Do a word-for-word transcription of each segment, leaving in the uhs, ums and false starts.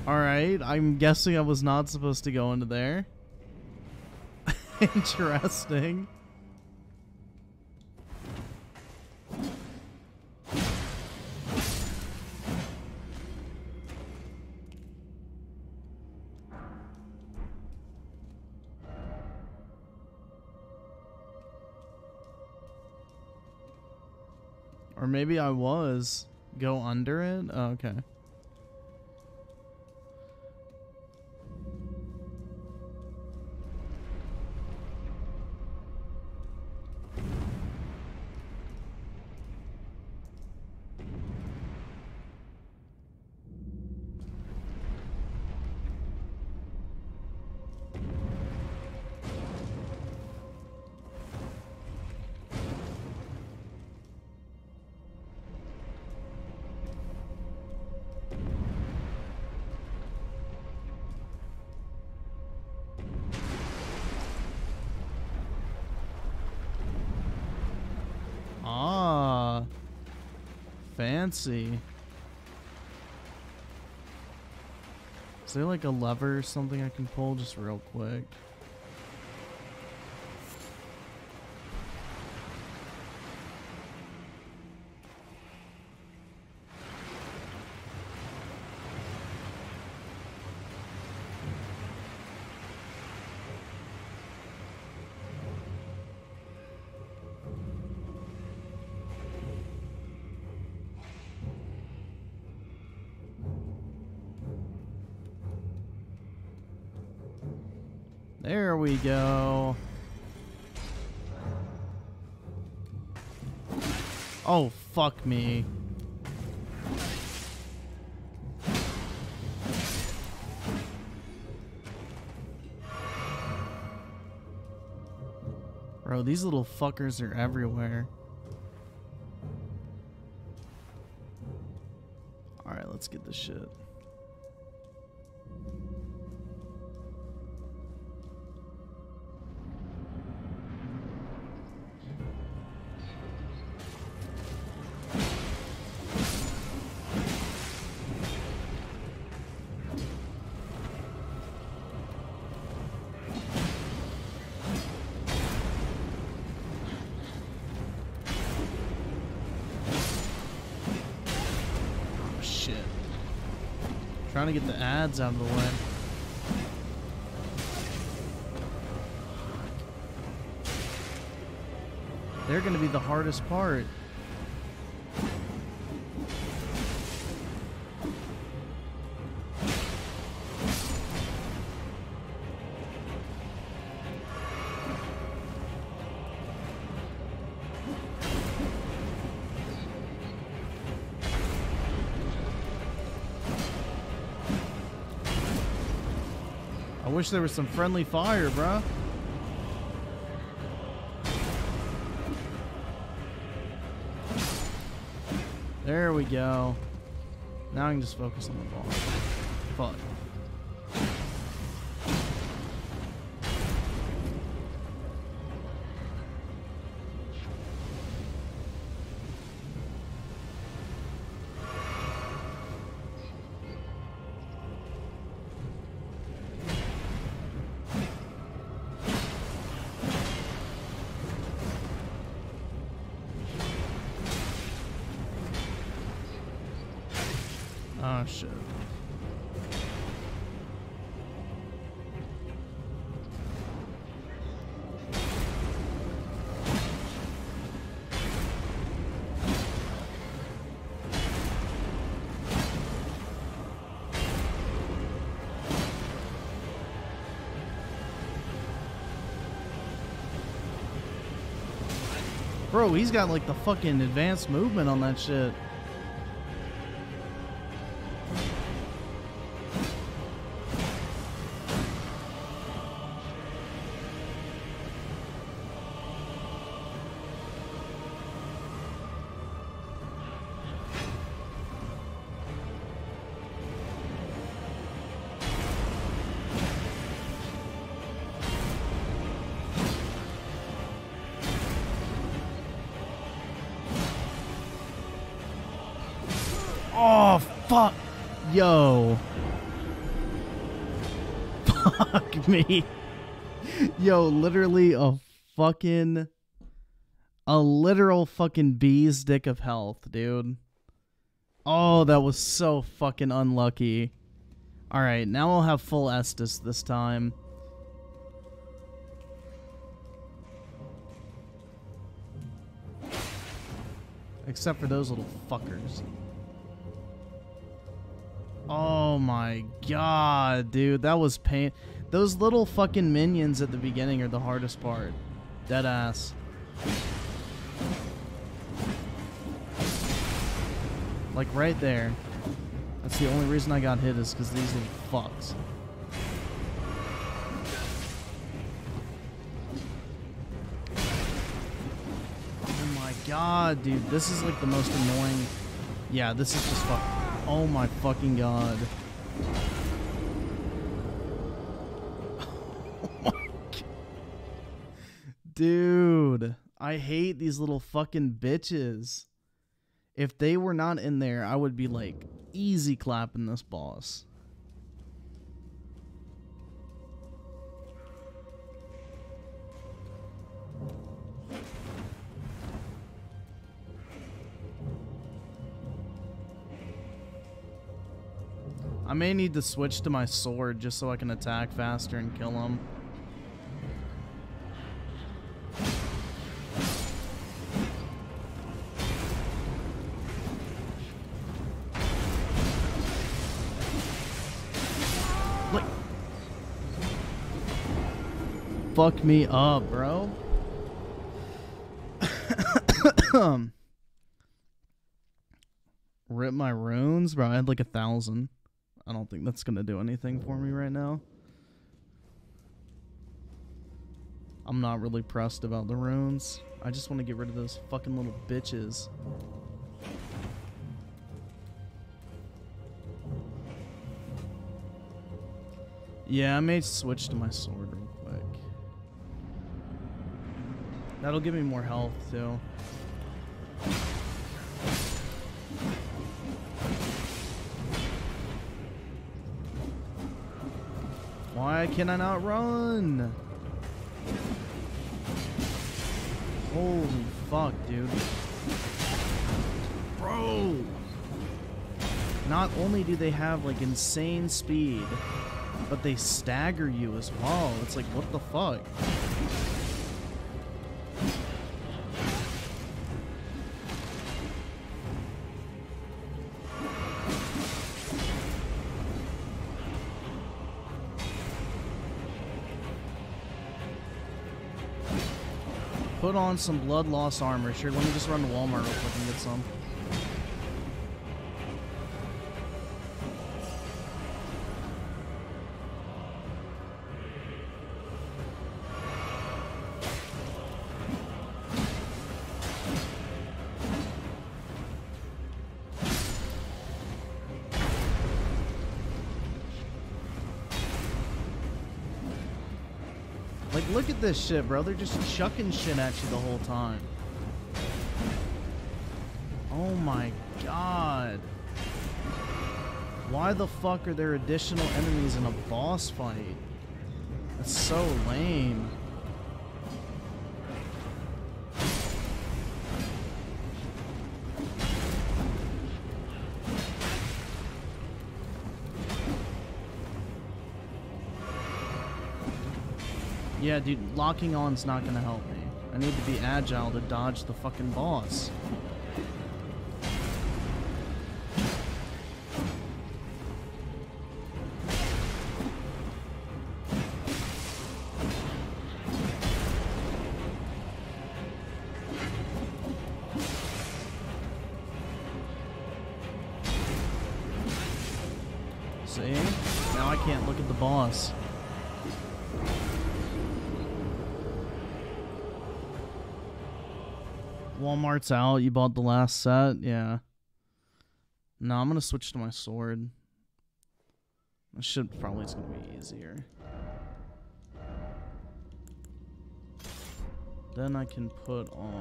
Alright, I'm guessing I was not supposed to go into there. Interesting. Or maybe I was. Go under it? Oh, okay. Ah, fancy. Is there like a lever or something I can pull just real quick? There we go. Oh, fuck me. Bro, these little fuckers are everywhere. Alright, let's get this shit. Trying to get the ads out of the way. They're going to be the hardest part. I wish there was some friendly fire, bruh. There we go. Now I can just focus on the ball. Fuck. Oh shit. Bro, he's got like the fucking advanced movement on that shit. Oh, fuck. Yo. Fuck me. Yo, literally a fucking... A literal fucking bee's dick of health, dude. Oh, that was so fucking unlucky. Alright, now I'll have full Estus this time. Except for those little fuckers. Oh my god, dude. That was pain. Those little fucking minions at the beginning are the hardest part. Deadass. Like right there. That's the only reason I got hit is because these little fucks. Oh my god, dude. This is like the most annoying. Yeah, this is just fuck. Oh my fucking god. Oh my god. Dude, I hate these little fucking bitches. If they were not in there, I would be like easy clapping this boss. I may need to switch to my sword just so I can attack faster and kill him. Fuck me up, bro. Rip my runes, bro. I had like a thousand. I don't think that's gonna do anything for me right now. I'm not really pressed about the runes. I just want to get rid of those fucking little bitches. Yeah, I may switch to my sword real quick. That'll give me more health, too. Why can I not run? Holy fuck, dude. Bro! Not only do they have, like, insane speed, but they stagger you as well. It's like, what the fuck? Put on some blood loss armor. Sure, let me just run to Walmart real quick and get some. Like, look at this shit, bro. They're just chucking shit at you the whole time. Oh my god. Why the fuck are there additional enemies in a boss fight? That's so lame. Yeah, dude, locking on's not gonna help me. I need to be agile to dodge the fucking boss. See? Now I can't look at the boss. Walmart's out. You bought the last set? Yeah. No, I'm going to switch to my sword. This shit probably is going to be easier. Then I can put on...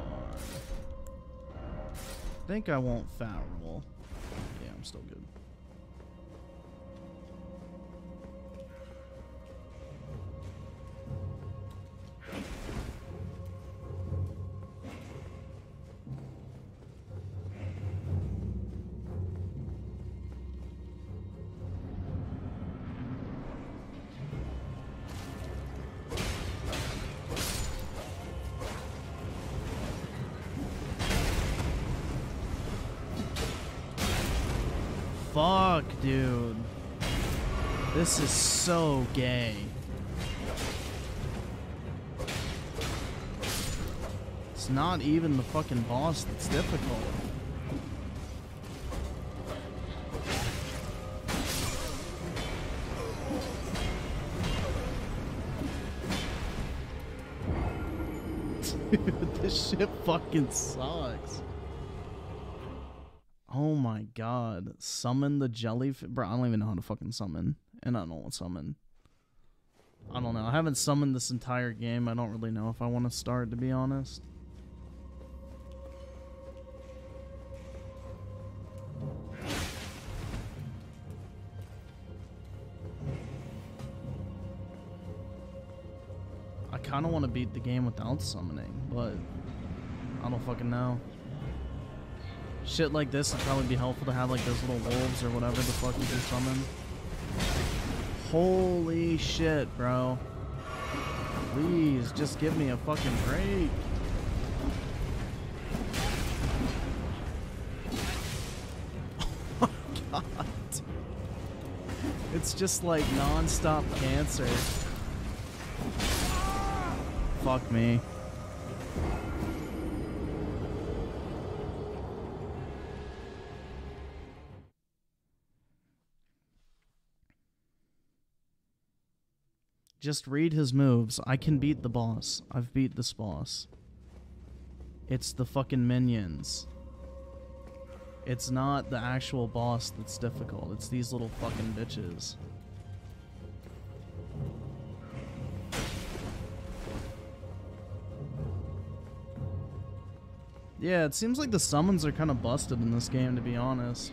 I think I won't fat roll. Yeah, I'm still good. Fuck, dude. This is so gay. It's not even the fucking boss that's difficult. Dude, this shit fucking sucks. Oh my god. Summon the jellyfish. Bro, I don't even know how to fucking summon. And I don't know what summon. I don't know. I haven't summoned this entire game. I don't really know if I want to start, to be honest. I kind of want to beat the game without summoning, but I don't fucking know. Shit like this would probably be helpful to have like those little wolves or whatever the fuck you can summon. Holy shit, bro. Please, just give me a fucking break. Oh my god. It's just like non-stop cancer. Fuck me. Just read his moves. I can beat the boss. I've beat this boss. It's the fucking minions. It's not the actual boss that's difficult. It's these little fucking bitches. Yeah, it seems like the summons are kind of busted in this game, to be honest.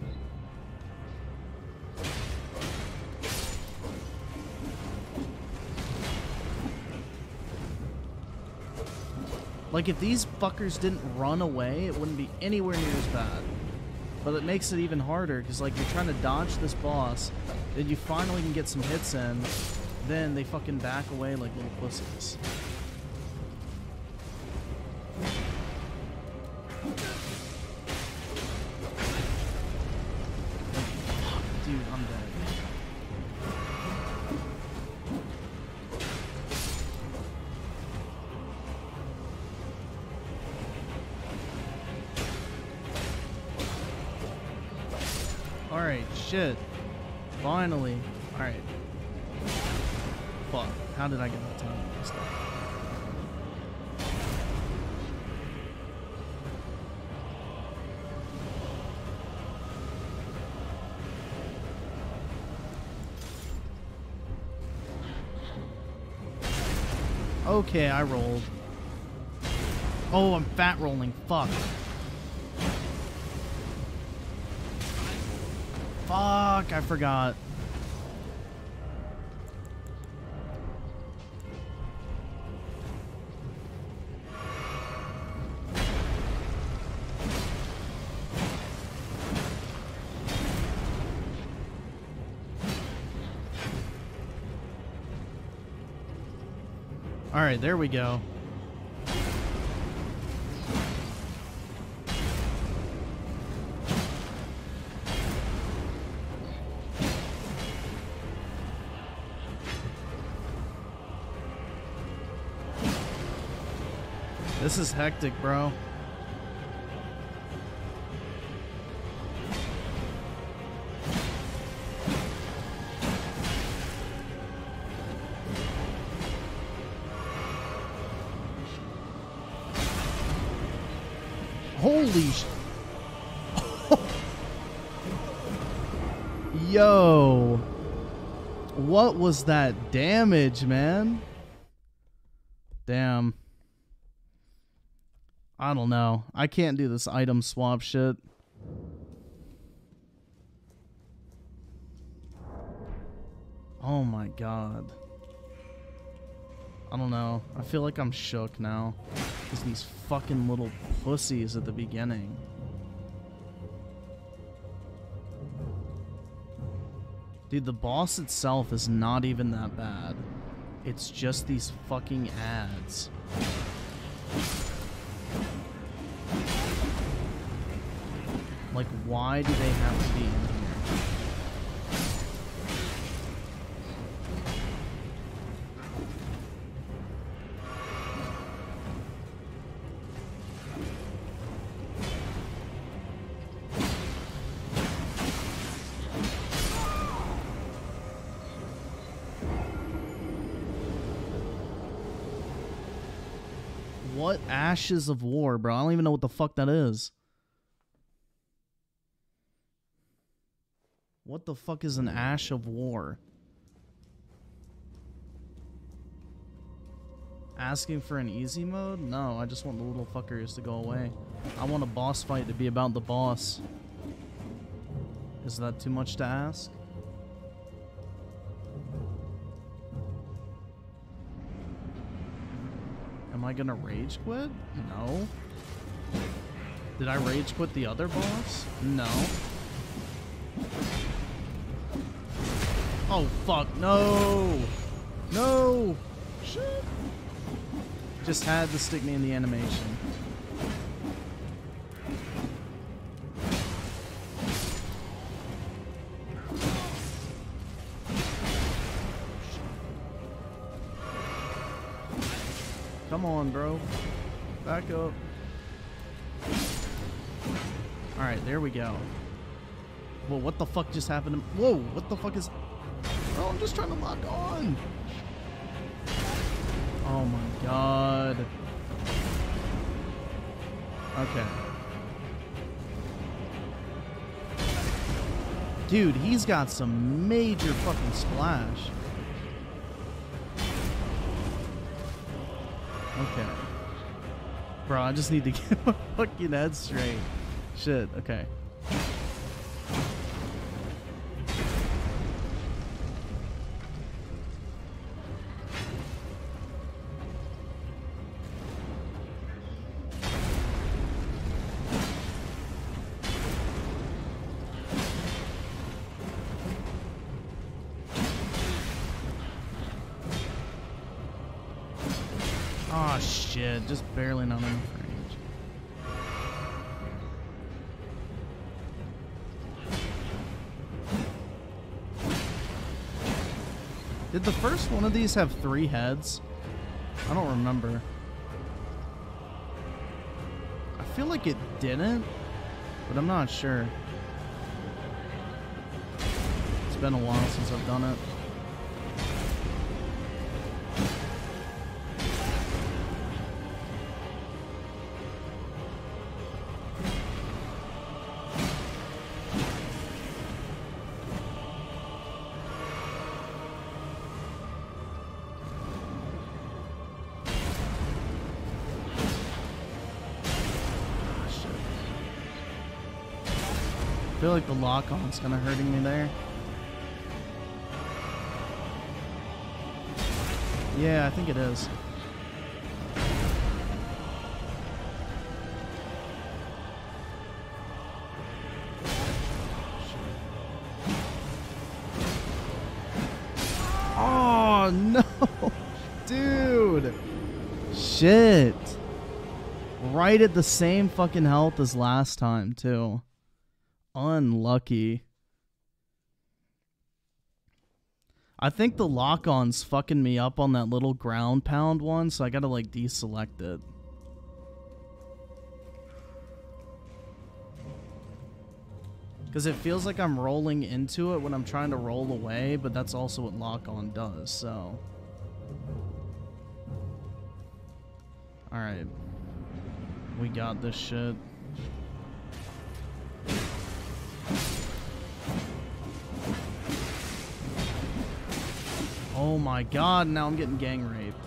Like, if these fuckers didn't run away, it wouldn't be anywhere near as bad. But it makes it even harder, because, like, you're trying to dodge this boss, then you finally can get some hits in, then they fucking back away like little pussies. Dude, I'm dead. Alright, shit. Finally. Alright. Fuck. How did I get that time messed up? Okay, I rolled. Oh, I'm fat rolling. Fuck. Fuck, I forgot. All right, there we go. This is hectic, bro. Holy sh... Yo. What was that damage, man? Damn. I don't know. I can't do this item swap shit. Oh my god. I don't know. I feel like I'm shook now. Because these fucking little pussies at the beginning. Dude, the boss itself is not even that bad. It's just these fucking ads. Like, why do they have to be in here? What Ashes of War, bro? I don't even know what the fuck that is. What the fuck is an Ash of War? Asking for an easy mode? No, I just want the little fuckers to go away. I want a boss fight to be about the boss. Is that too much to ask? Am I gonna rage quit? No. Did I rage quit the other boss? No. Oh fuck, no! No! Shit! Just had to stick me in the animation. Come on, bro. Back up. Alright, there we go. Whoa, what the fuck just happened to- Whoa, what the fuck is- Bro, I'm just trying to lock on. Oh my god. Okay. Dude, he's got some major fucking splash. Okay. Bro, I just need to get my fucking head straight. Shit, okay. Oh shit, just barely not enough range. Did the first one of these have three heads? I don't remember. I feel like it didn't, but I'm not sure. It's been a while since I've done it. I feel like the lock-on's kind of hurting me there. Yeah, I think it is. Oh, no! Dude! Shit! Right at the same fucking health as last time, too. Unlucky. I think the lock-on's fucking me up on that little ground pound one, so I gotta like deselect it. Because it feels like I'm rolling into it when I'm trying to roll away, but that's also what lock-on does, so. Alright. We got this shit. Oh my god, now I'm getting gang raped.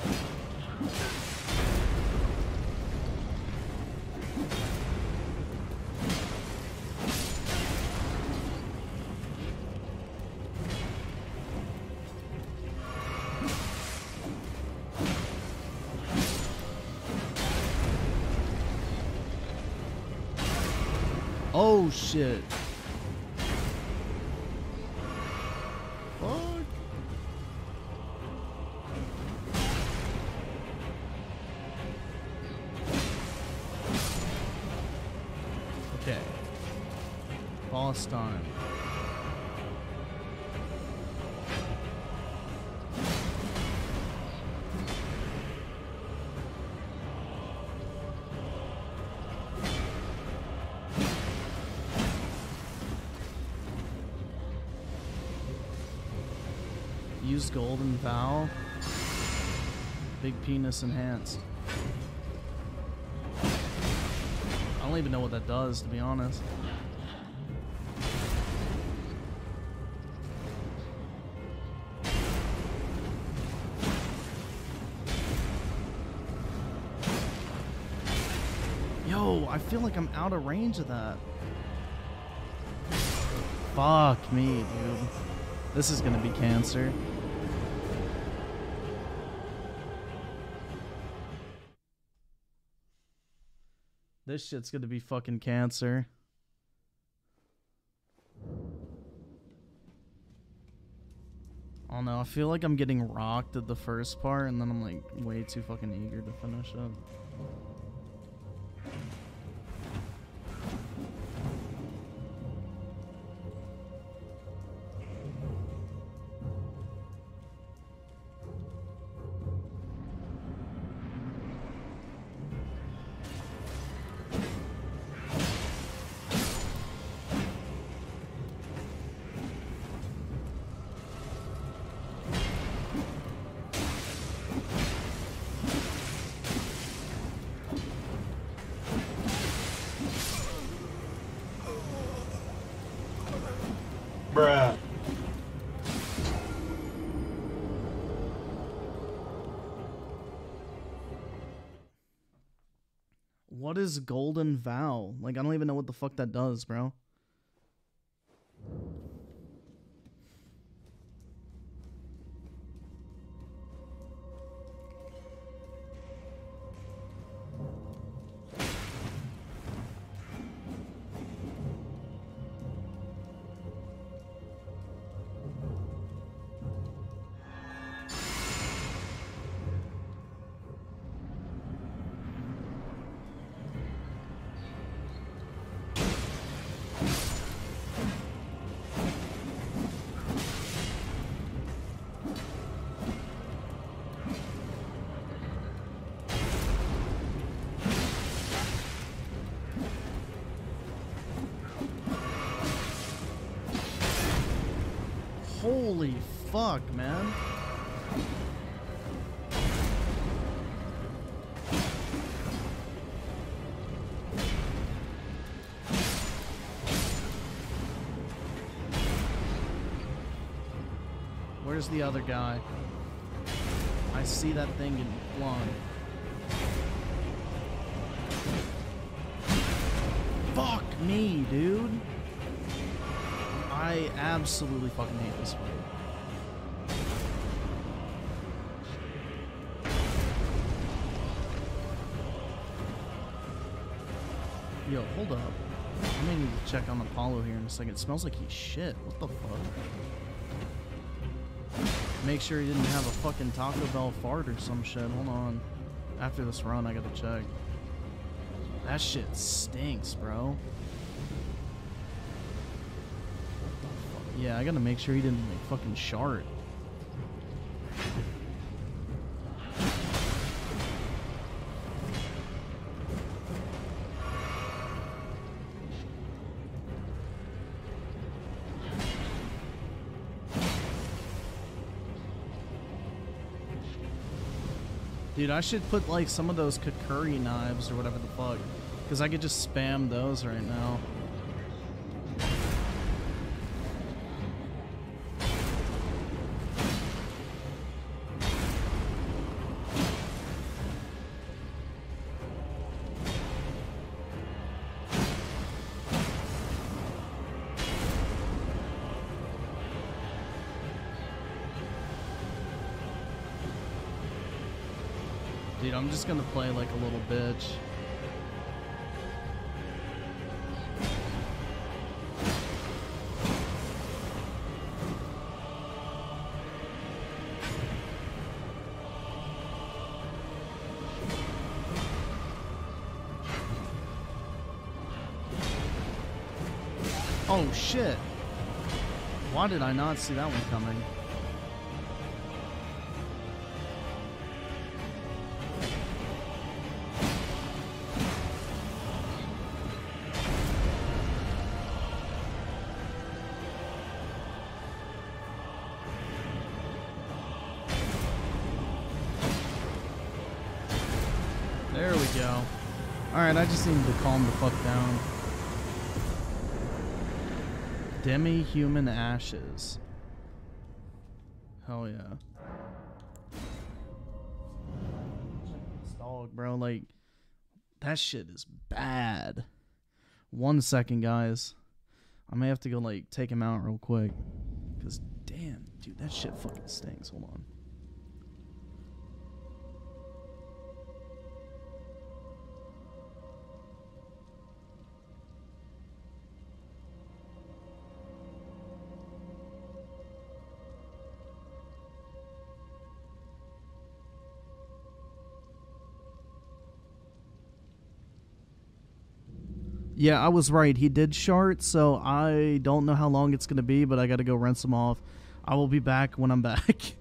Oh shit. Fuck. Okay. Boss time. Use golden vow. Big penis enhanced. don't even know what that does, to be honest. Yo, I feel like I'm out of range of that. Fuck me, dude. This is gonna be cancer. This shit's gonna be fucking cancer. I don't know, I feel like I'm getting rocked at the first part, and then I'm like way too fucking eager to finish it. Bruh. What is Golden Vow? Like, I don't even know what the fuck that does, bro. Holy fuck, man. Where's the other guy? I see that thing getting flung. Fuck me, dude. I absolutely fucking hate this fight. Yo, hold up. I may need to check on Apollo here in a second. It smells like he's shit. What the fuck? Make sure he didn't have a fucking Taco Bell fart or some shit. Hold on. After this run, I gotta check. That shit stinks, bro. Yeah, I gotta make sure he didn't like fucking shart. Dude, I should put like some of those Kakuri knives or whatever the fuck, because I could just spam those right now. Dude, I'm just gonna play like a little bitch. Oh shit! Why did I not see that one coming? There we go. Alright, I just needed to calm the fuck down. Demi-human ashes. Hell yeah. This dog, bro, like, that shit is bad. One second, guys. I may have to go, like, take him out real quick. Because, damn, dude, that shit fucking stinks. Hold on. Yeah, I was right. He did shart, so I don't know how long it's going to be, but I got to go rinse him off. I will be back when I'm back.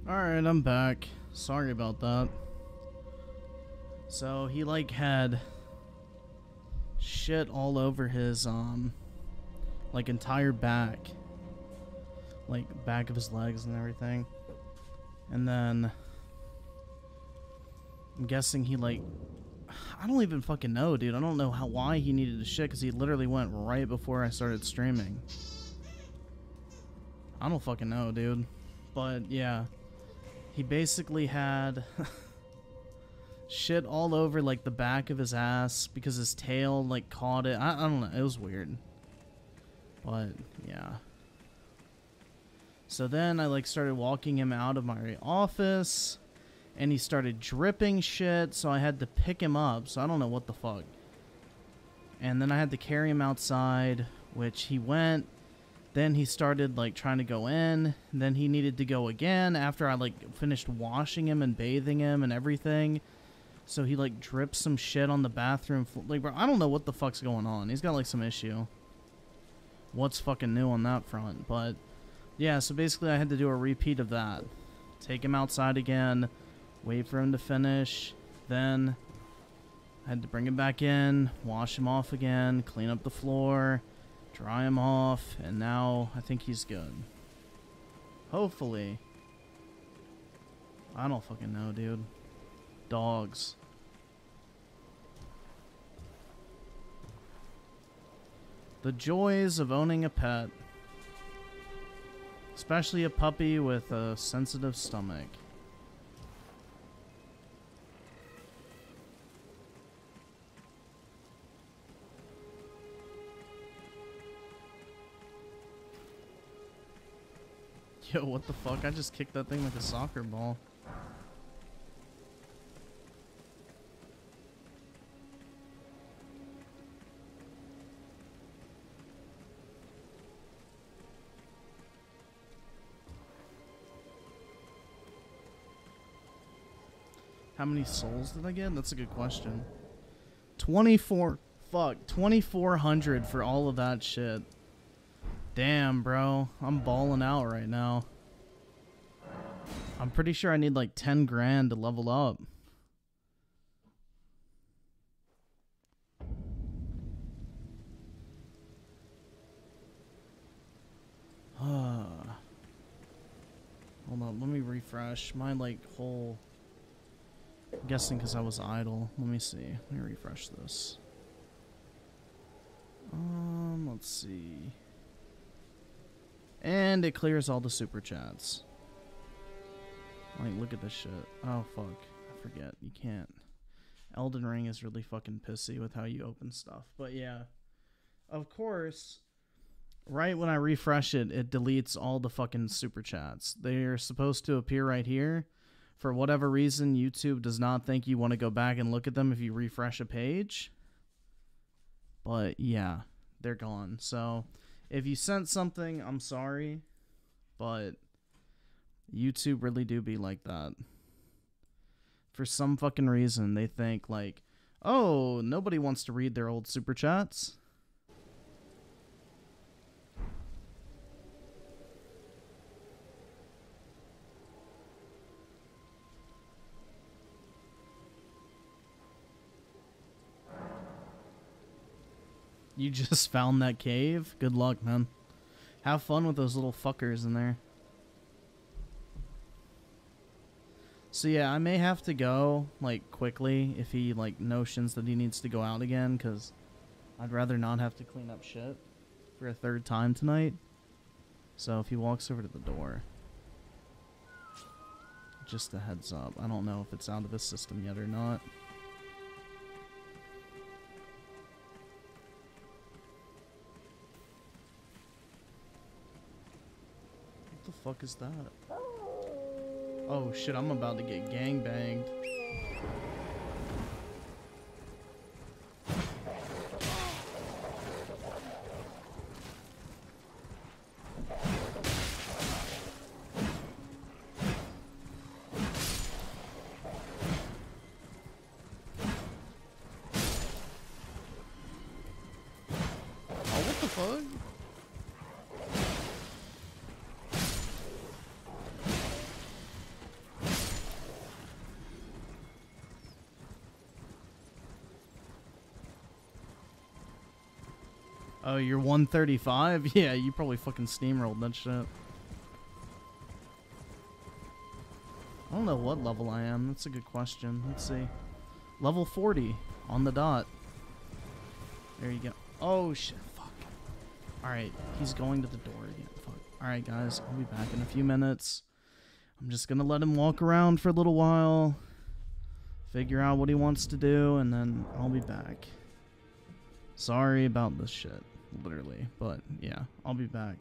Alright, I'm back. Sorry about that. So he like had shit all over his um like entire back. Like back of his legs and everything. And then I'm guessing he like I don't even fucking know, dude. I don't know how why he needed to shit because he literally went right before I started streaming. I don't fucking know, dude. But yeah. He basically had shit all over like the back of his ass because his tail like caught it. I, I don't know. It was weird. But yeah. So then I like started walking him out of my office and he started dripping shit. So I had to pick him up. So I don't know what the fuck. And then I had to carry him outside, which he went. Then he started like trying to go in. Then he needed to go again after I like finished washing him and bathing him and everything. So he like dripped some shit on the bathroom floor. Like, bro, I don't know what the fuck's going on. He's got like some issue. What's fucking new on that front? But yeah, so basically I had to do a repeat of that. Take him outside again. Wait for him to finish. Then I had to bring him back in. Wash him off again. Clean up the floor. Dry him off, and now I think he's good. Hopefully. I don't fucking know, dude. Dogs. The joys of owning a pet. Especially a puppy with a sensitive stomach. Yo, what the fuck? I just kicked that thing like a soccer ball. How many souls did I get? That's a good question. twenty-four. Fuck. twenty-four hundred for all of that shit. Damn, bro. I'm balling out right now. I'm pretty sure I need like ten grand to level up. Hold on, let me refresh. My like whole... I'm guessing because I was idle. Let me see. Let me refresh this. Um, let's see. And it clears all the super chats. Like, look at this shit. Oh, fuck. I forget. You can't. Elden Ring is really fucking pissy with how you open stuff. But yeah. Of course, right when I refresh it, it deletes all the fucking super chats. They're supposed to appear right here. For whatever reason, YouTube does not think you want to go back and look at them if you refresh a page. But yeah, they're gone. So... if you sent something, I'm sorry, but YouTube really do be like that. For some fucking reason, they think like, oh, nobody wants to read their old super chats. You just found that cave? Good luck, man. Have fun with those little fuckers in there. So yeah, I may have to go, like, quickly if he, like, notions that he needs to go out again, because I'd rather not have to clean up shit for a third time tonight. So if he walks over to the door, just a heads up. I don't know if it's out of his system yet or not. What the fuck is that? Oh shit, I'm about to get gangbanged. Oh, what the fuck? Oh, you're one thirty-five? Yeah, you probably fucking steamrolled that shit. I don't know what level I am. That's a good question. Let's see. Level forty on the dot. There you go. Oh shit, fuck. Alright, he's going to the door again. Fuck. Alright guys, I'll be back in a few minutes. I'm just gonna let him walk around for a little while. Figure out what he wants to do, and then I'll be back. Sorry about this shit, literally. But yeah, I'll be back.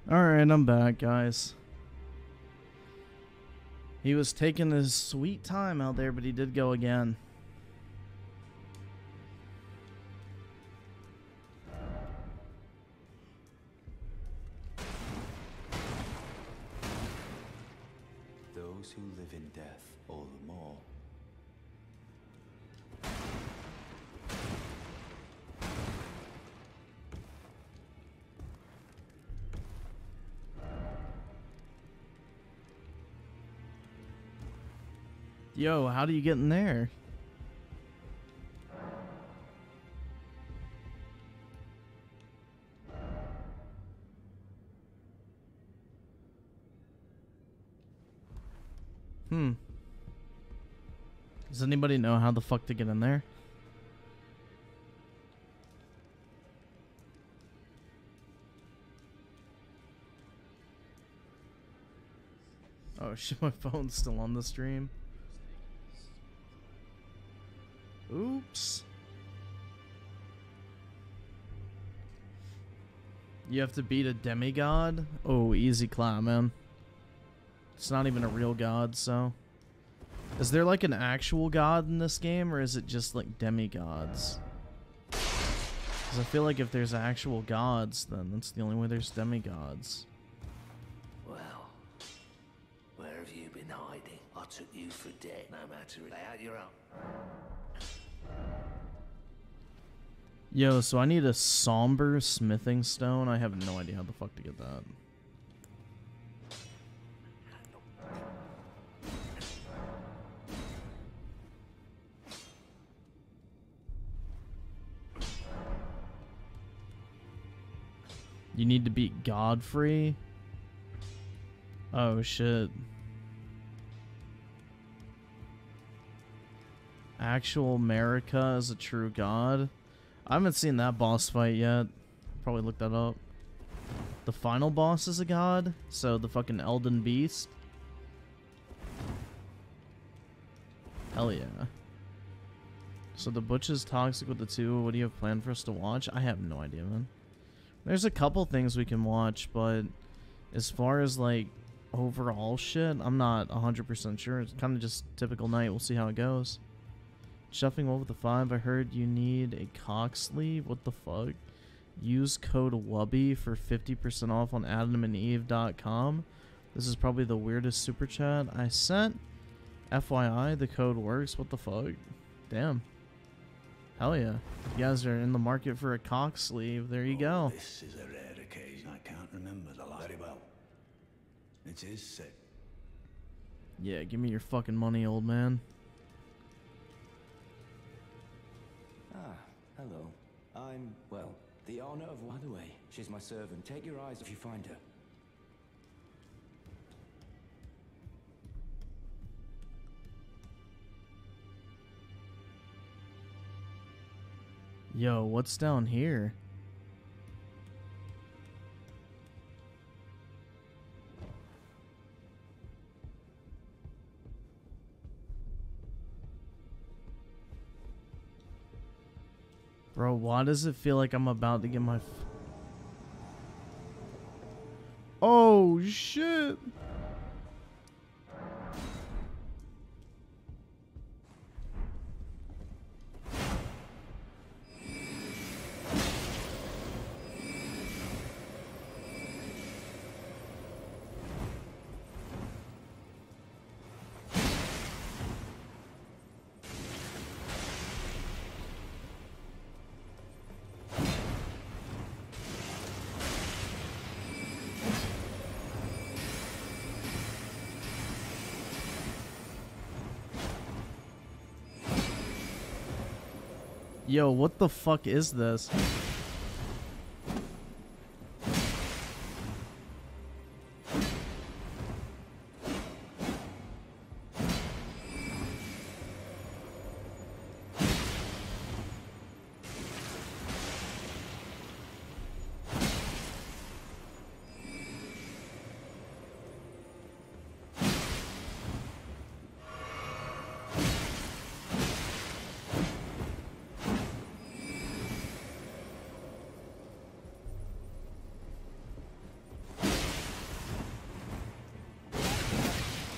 Alright, I'm back, guys. He was taking his sweet time out there, but he did go again. Those who live in death all the more. Yo, how do you get in there? Hmm. Does anybody know how the fuck to get in there? Oh shit, my phone's still on the stream. Oops. You have to beat a demigod? Oh, easy clap, man. It's not even a real god, so... Is there like an actual god in this game, or is it just like demigods? Because I feel like if there's actual gods, then that's the only way there's demigods. Well, where have you been hiding? I took you for dead, no matter lay out your own. Yo, so I need a somber smithing stone. I have no idea how the fuck to get that. You need to beat Godfrey? Oh shit. Actual America is a true god? I haven't seen that boss fight yet. Probably look that up. The final boss is a god? So the fucking Elden Beast? Hell yeah. So the Butch is toxic with the two. What do you have planned for us to watch? I have no idea, man. There's a couple things we can watch, but as far as like overall shit, I'm not one hundred percent sure. It's kind of just typical night. We'll see how it goes. Shuffling over the five. I heard you need a cock sleeve. What the fuck? Use code WUBBY for fifty percent off on adam and eve dot com. This is probably the weirdest super chat I sent. F Y I, the code works. What the fuck? Damn. Hell yeah. If you guys are in the market for a cock sleeve, there you Oh, go. this is a rare occasion. I can't remember the last. Very well. It is sick. Yeah, give me your fucking money, old man. Ah, hello. I'm, well, the honor of... By the way, she's my servant. Take your eyes if you find her. Yo, what's down here? Bro, why does it feel like I'm about to get my... F oh, shit! Yo, what the fuck is this?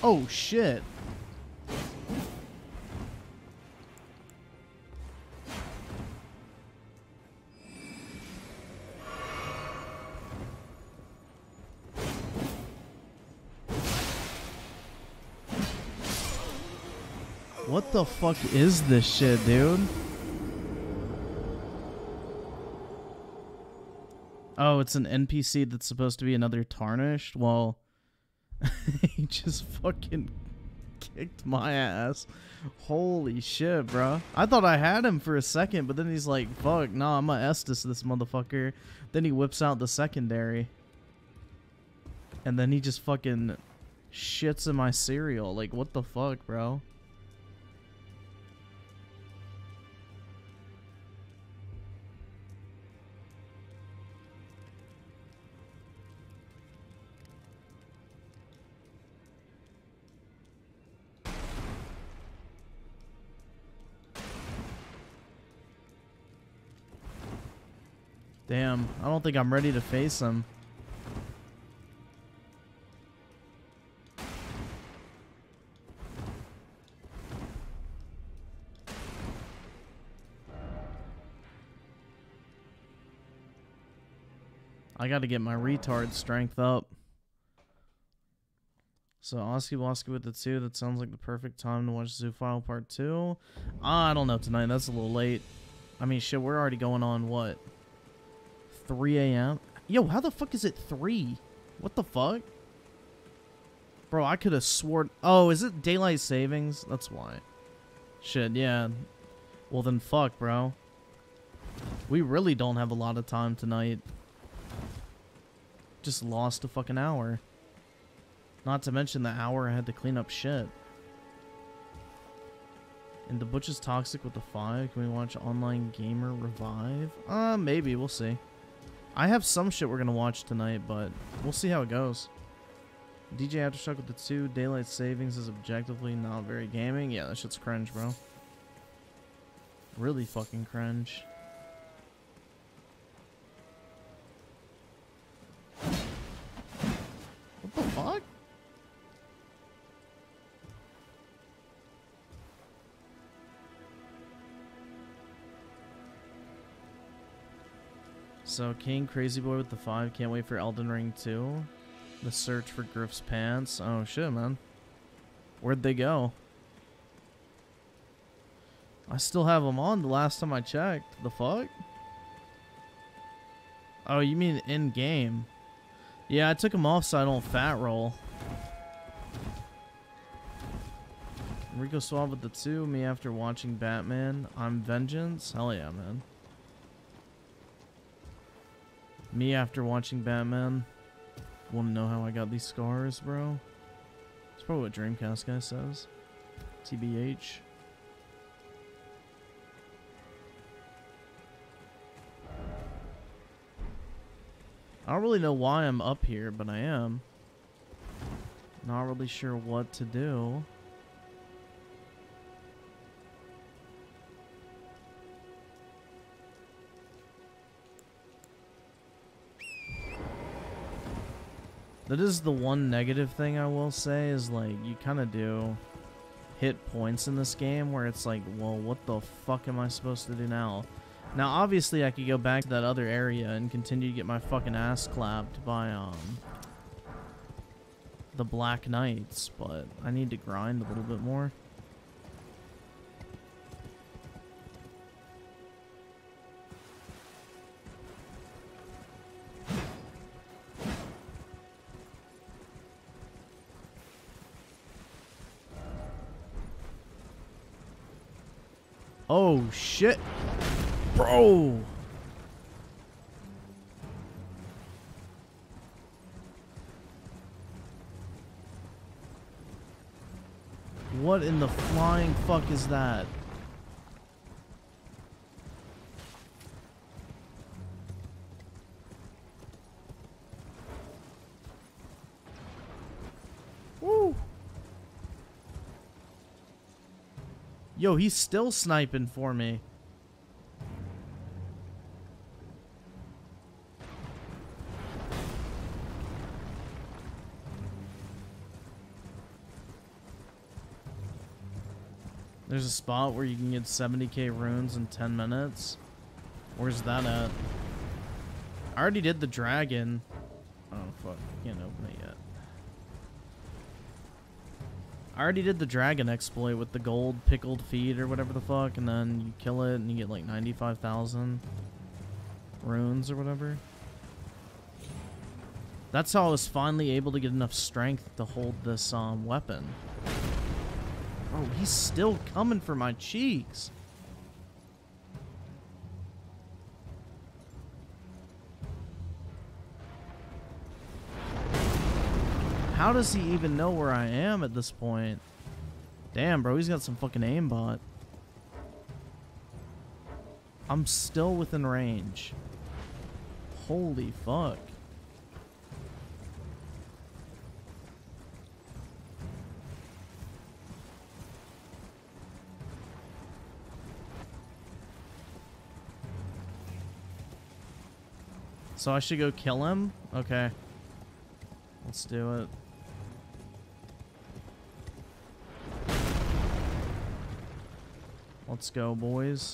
Oh shit. What the fuck is this shit, dude? Oh, it's an N P C that's supposed to be another Tarnished? Well, he just fucking kicked my ass. Holy shit, bro. I thought I had him for a second, but then he's like, fuck, nah, I'm gonna Estus this motherfucker. Then he whips out the secondary. And then he just fucking shits in my cereal. Like, what the fuck, bro? Damn, I don't think I'm ready to face him. I gotta get my retard strength up. So, Oski Woski with the two, that sounds like the perfect time to watch Zoophile Part two. I don't know tonight, that's a little late. I mean, shit, we're already going on, what? three A M? Yo, how the fuck is it three? What the fuck? Bro, I could have sworn... Oh, is it daylight savings? That's why. Shit, yeah. Well, then fuck, bro. We really don't have a lot of time tonight. Just lost a fucking hour. Not to mention the hour I had to clean up shit. And the Butch is toxic with the five. Can we watch Online Gamer Revive? Uh, maybe. We'll see. I have some shit we're gonna watch tonight, but we'll see how it goes. D J Aftershock with the two. Daylight Savings is objectively not very gaming. Yeah, that shit's cringe, bro. Really fucking cringe. What the fuck? So, King, Crazy Boy with the five. Can't wait for Elden Ring two. The search for Griff's pants. Oh, shit, man. Where'd they go? I still have them on the last time I checked. The fuck? Oh, you mean in-game? Yeah, I took them off so I don't fat roll. Rico Suave with the two. Me after watching Batman. I'm Vengeance. Hell yeah, man. Me after watching Batman. Want to know how I got these scars, bro? That's probably what Dreamcast guy says. T B H. I don't really know why I'm up here, but I am. Not really sure what to do. That is the one negative thing I will say, is like you kind of do hit points in this game where it's like, well, what the fuck am I supposed to do now? Now, obviously, I could go back to that other area and continue to get my fucking ass clapped by um the Black Knights, but I need to grind a little bit more. Oh, shit. Bro. What in the flying fuck is that? Woo. Yo, he's still sniping for me. There's a spot where you can get seventy K runes in ten minutes. Where's that at? I already did the dragon. Oh, fuck. Can't open it yet. I already did the dragon exploit with the gold pickled feet or whatever the fuck, and then you kill it and you get like ninety-five thousand runes or whatever. That's how I was finally able to get enough strength to hold this um, weapon. Oh, he's still coming for my cheeks. How does he even know where I am at this point? Damn, bro, he's got some fucking aimbot. I'm still within range. Holy fuck. So I should go kill him? Okay. Let's do it. Let's go, boys.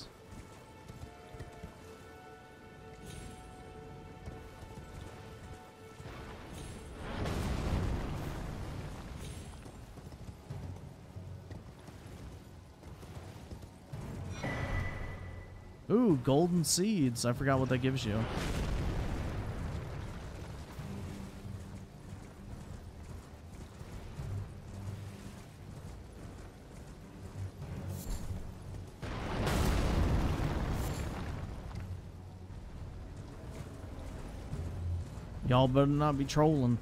Ooh, golden seeds. I forgot what that gives you. Y'all better not be trolling.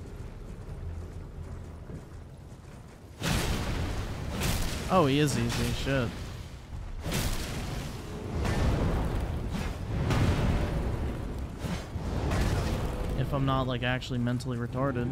Oh, he is easy. Shit. If I'm not, like, actually mentally retarded.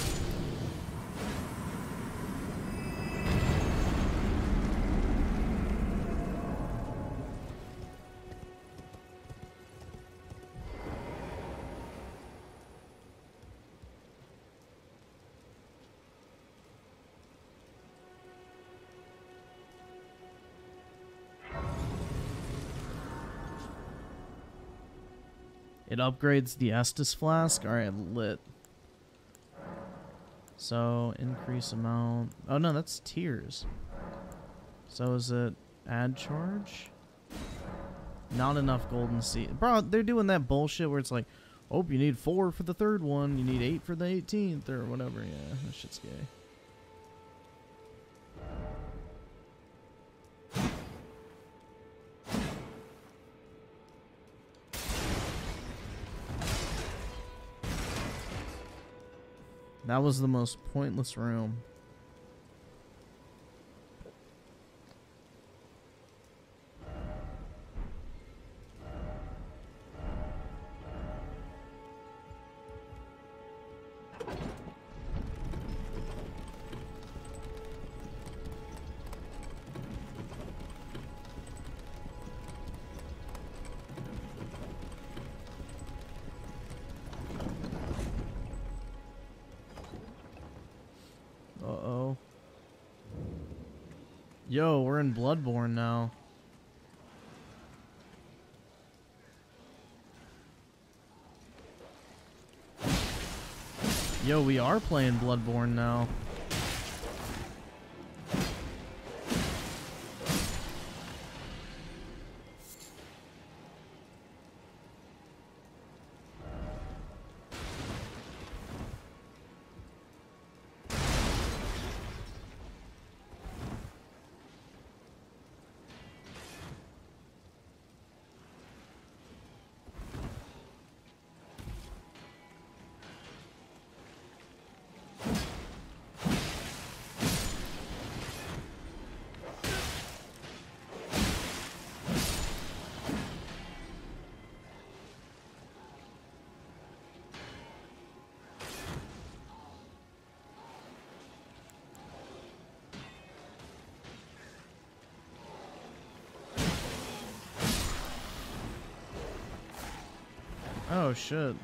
It upgrades the Estus flask. Alright, lit. So, increase amount. Oh no, that's tiers. So is it add charge? Not enough golden seed. Bro, they're doing that bullshit where it's like, oh, you need four for the third one. You need eight for the eighteenth or whatever. Yeah, that shit's gay. That was the most pointless room. Uh-oh. Yo, we're in Bloodborne now. Yo, we are playing Bloodborne now. Oh shit.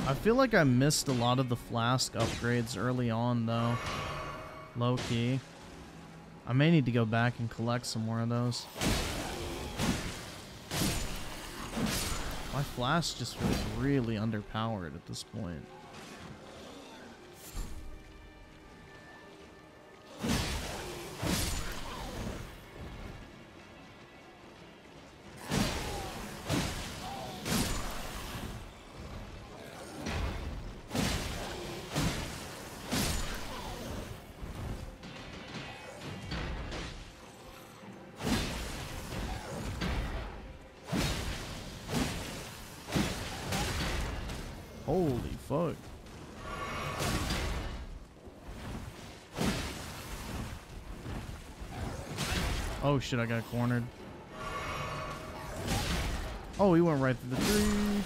I feel like I missed a lot of the flask upgrades early on, though. Low key. I may need to go back and collect some more of those. My flask just feels really underpowered at this point. Holy fuck. Oh shit, I got cornered. Oh, he went right through the tree.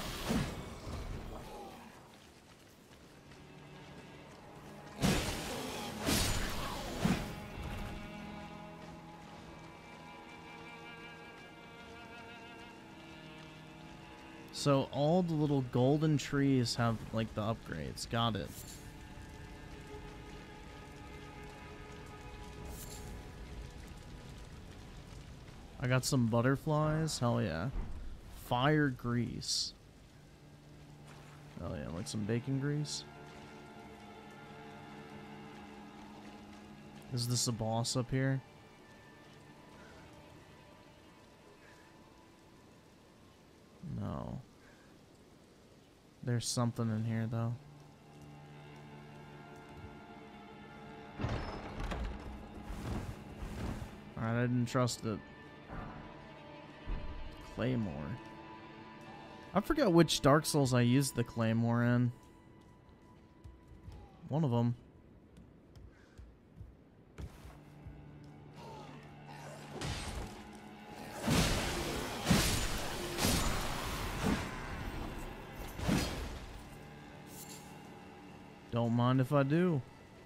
So all the little golden trees have like the upgrades. Got it. I got some butterflies. Hell yeah. Fire grease. Hell yeah, like some bacon grease. Is this a boss up here? No. There's something in here, though. Alright, I didn't trust it. Claymore. I forgot which Dark Souls I used the Claymore in. One of them. Don't mind if I do.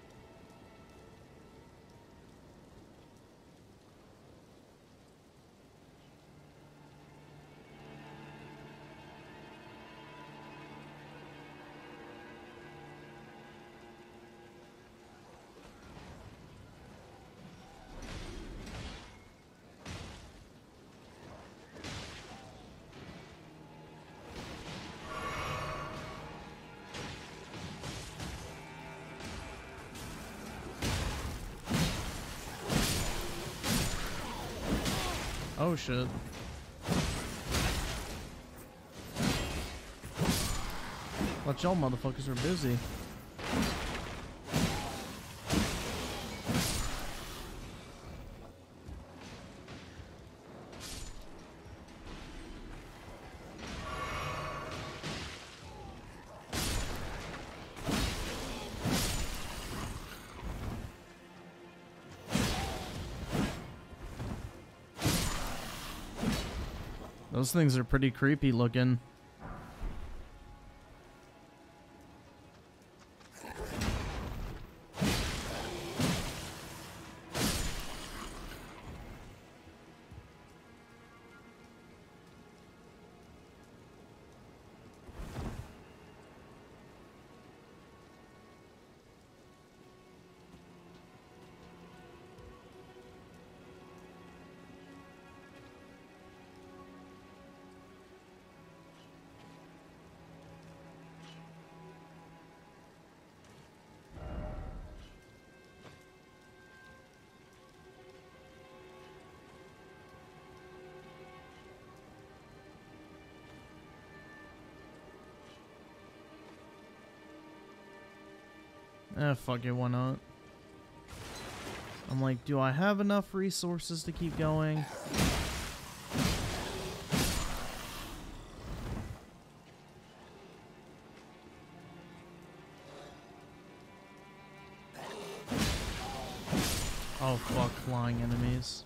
Oh shit. Thought y'all motherfuckers were busy. Those things are pretty creepy looking. Eh, fuck it, why not? I'm like, do I have enough resources to keep going? Oh fuck, flying enemies.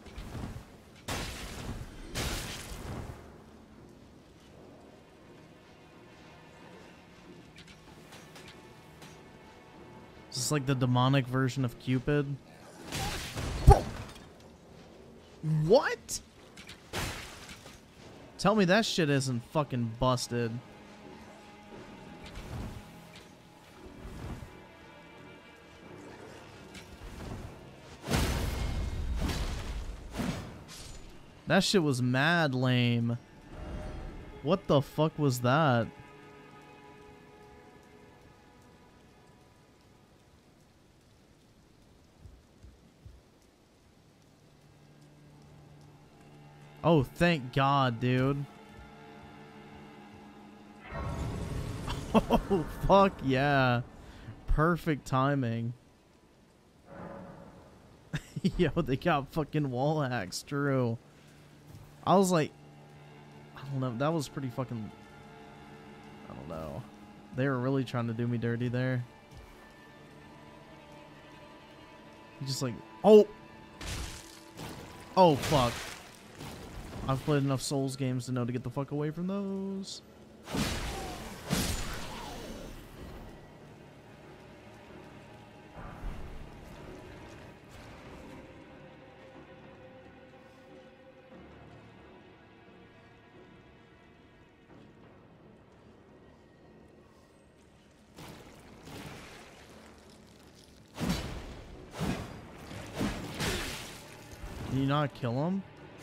Is this like the demonic version of Cupid? Bro! What? Tell me that shit isn't fucking busted. That shit was mad lame. What the fuck was that? Oh, thank God, dude. Oh, fuck yeah. Perfect timing. Yo, they got fucking wall hacks, true. I was like, I don't know, that was pretty fucking, I don't know. They were really trying to do me dirty there. Just like, oh! Oh, fuck. I've played enough Souls games to know to get the fuck away from those. Did you not kill him?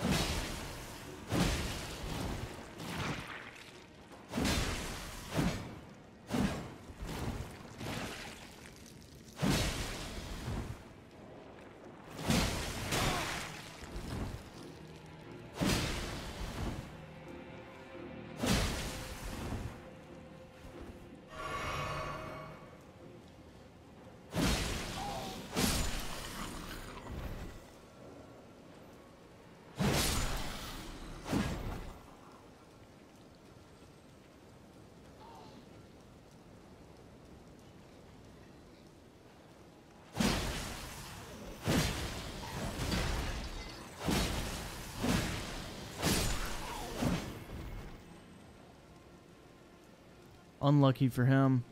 Unlucky for him.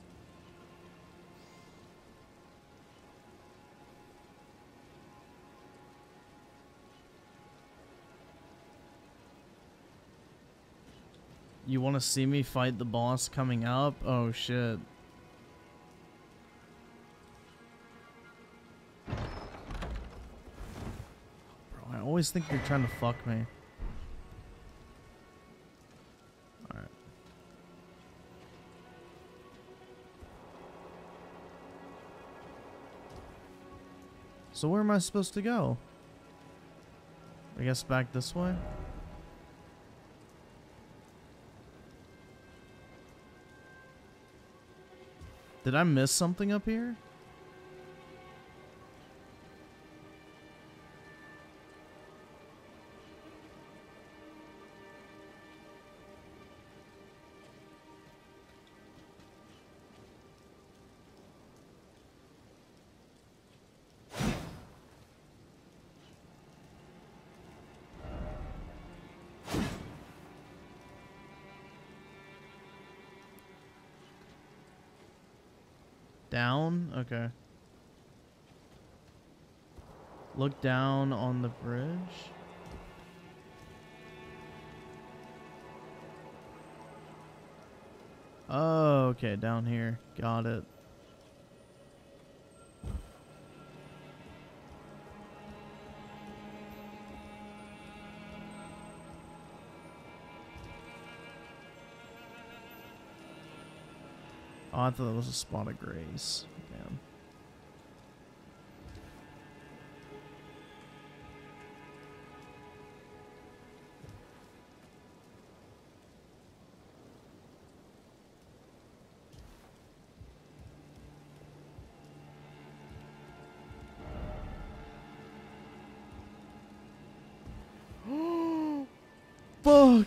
You want to see me fight the boss coming up? Oh shit. Bro, I always think you're trying to fuck me. Alright. So where am I supposed to go? I guess back this way? Did I miss something up here? Down? Okay. Look down on the bridge. Oh, okay, down here. Got it. Oh, I thought that was a spot of grace. Damn. Fuck!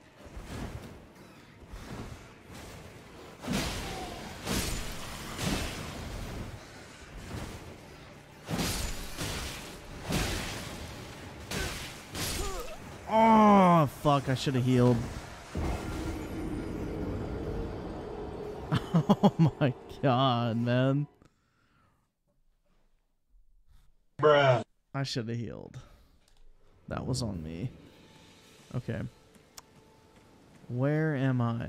Oh, fuck, I should have healed. Oh my god, man. Bruh. I should have healed. That was on me. Okay. Where am I?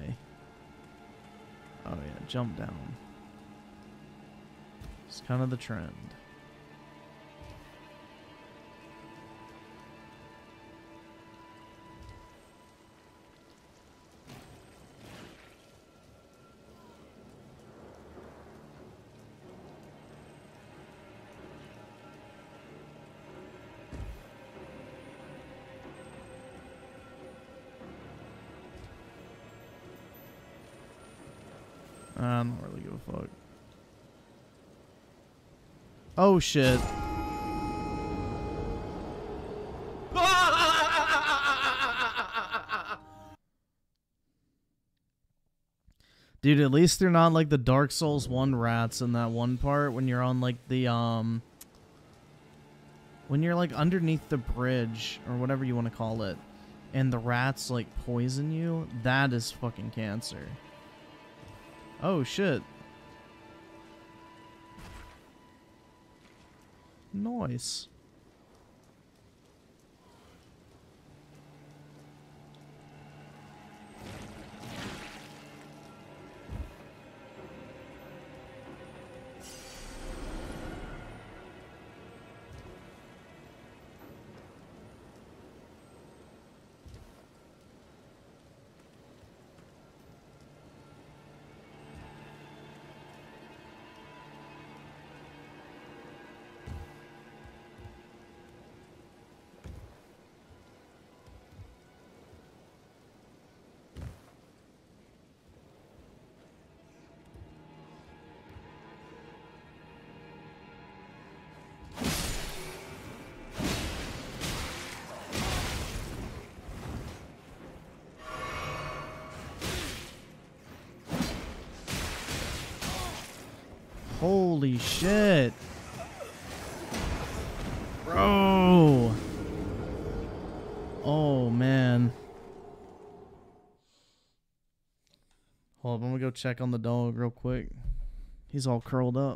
Oh yeah, jump down. It's kind of the trend. I don't really give a fuck. Oh shit. Dude, at least they're not like the Dark Souls one rats in that one part when you're on like the um when you're like underneath the bridge or whatever you want to call it and the rats like poison you. That is fucking cancer. Oh shit. Nice. Holy shit. Bro. Oh, man. Hold up, I'm gonna go check on the dog real quick. He's all curled up.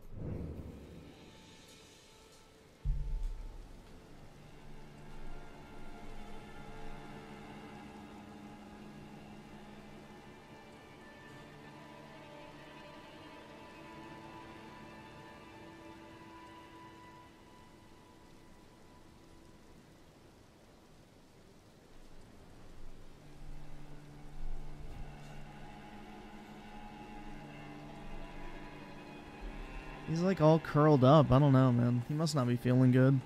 He's like all curled up. I don't know, man. He must not be feeling good.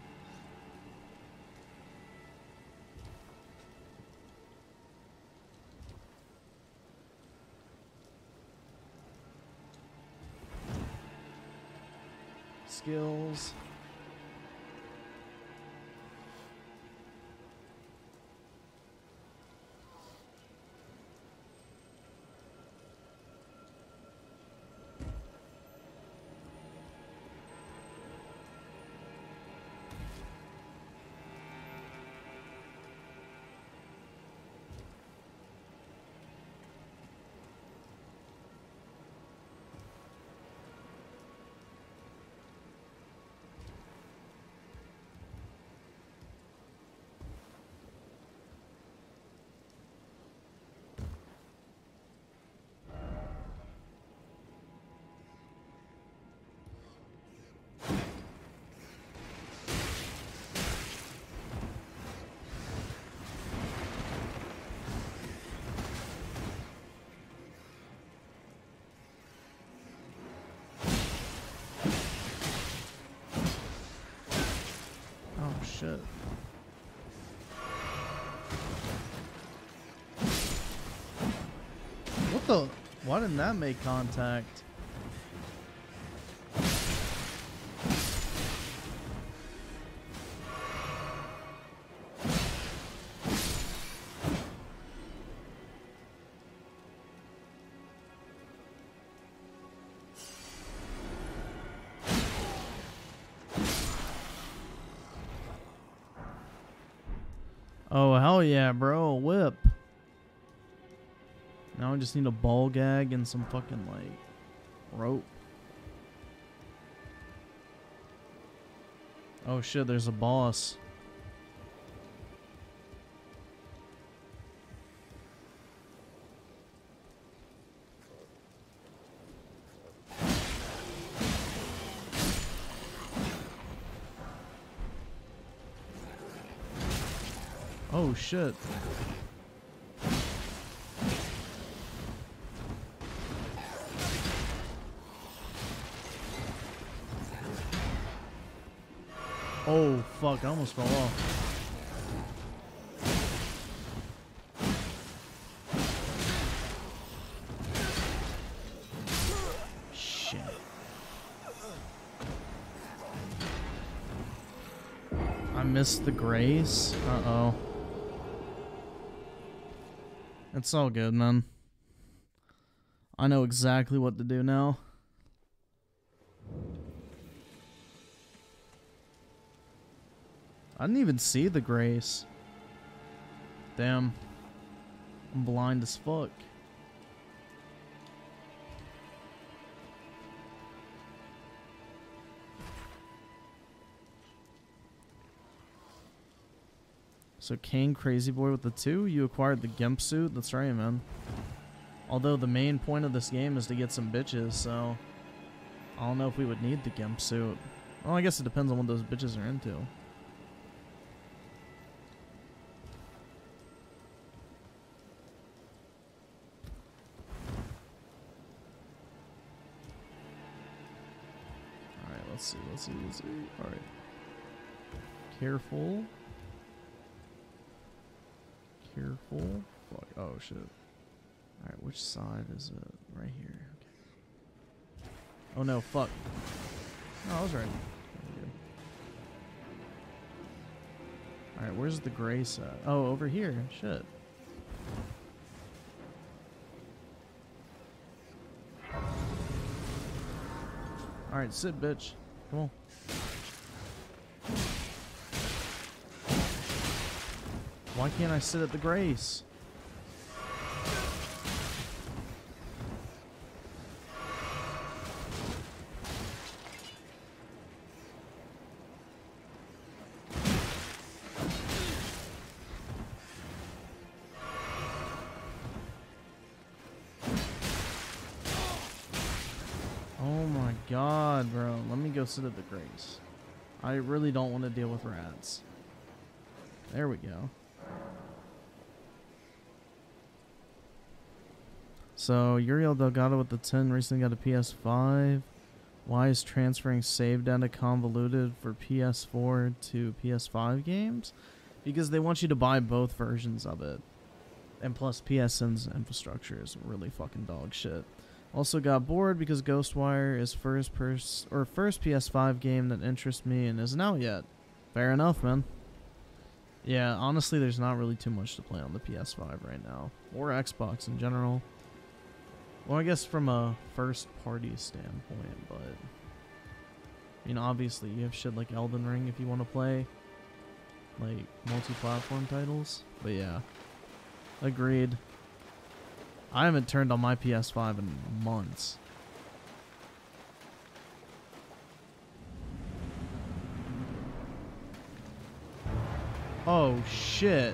Skills. Shit. What the? Why didn't that make contact? Oh, hell yeah, bro. Whip. Now I just need a ball gag and some fucking, like, rope. Oh, shit, there's a boss. Oh, shit. Oh, fuck. I almost fell off. missed the grace. Uh-oh. It's all good, man. I know exactly what to do now. I didn't even see the grace. Damn. I'm blind as fuck. So Kane Crazy Boy with the two, you acquired the Gimp suit. That's right, man. Although the main point of this game is to get some bitches, so I don't know if we would need the Gimp suit. Well, I guess it depends on what those bitches are into. Alright, let's see, let's see, let's see. Alright. Careful. Careful. Fuck. Oh, shit. Alright, which side is it? Right here. Okay. Oh, no. Fuck. No, I was right. Alright, where's the grace at? Oh, over here. Shit. Alright, sit, bitch. Come on. Why can't I sit at the grace? Oh my god, bro. Let me go sit at the grace. I really don't want to deal with rats. There we go. So, Uriel Delgado with the ten recently got a P S five. Why is transferring save data convoluted for P S four to P S five games? Because they want you to buy both versions of it. And plus, P S N's infrastructure is really fucking dog shit. Also got bored because Ghostwire is first pers or first P S five game that interests me and isn't out yet. Fair enough, man. Yeah, honestly, there's not really too much to play on the P S five right now. Or Xbox in general. Well, I guess from a first-party standpoint, but... I mean, obviously, you have shit like Elden Ring if you want to play, like, multi-platform titles. But yeah, agreed. I haven't turned on my P S five in months. Oh, shit.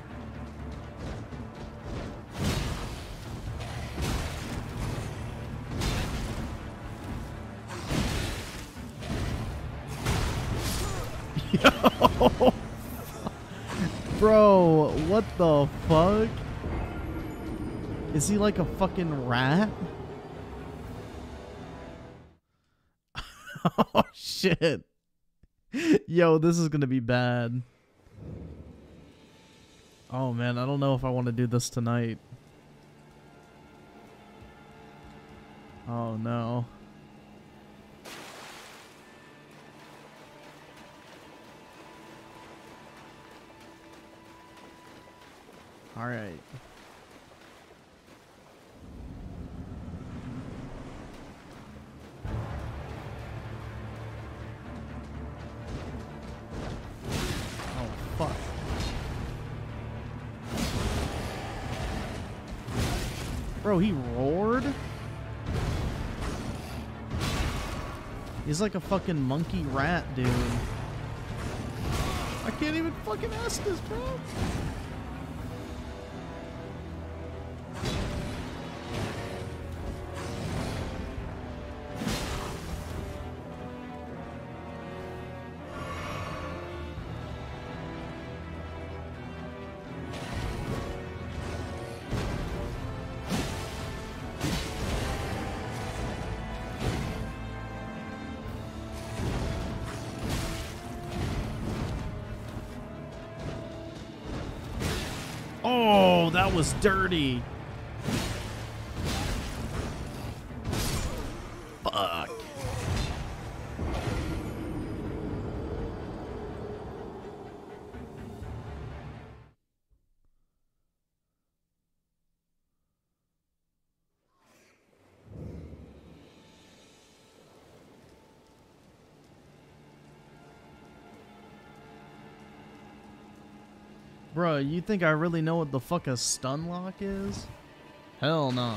Yo! Bro, what the fuck? Is he like a fucking rat? Oh, shit. Yo, this is gonna be bad. Oh, man, I don't know if I want to do this tonight. Oh, no. All right. Oh, fuck. Bro, he roared? He's like a fucking monkey rat, dude. I can't even fucking ask this, bro. Oh, that was dirty. Fuck. Bruh, you think I really know what the fuck a stun lock is? Hell nah.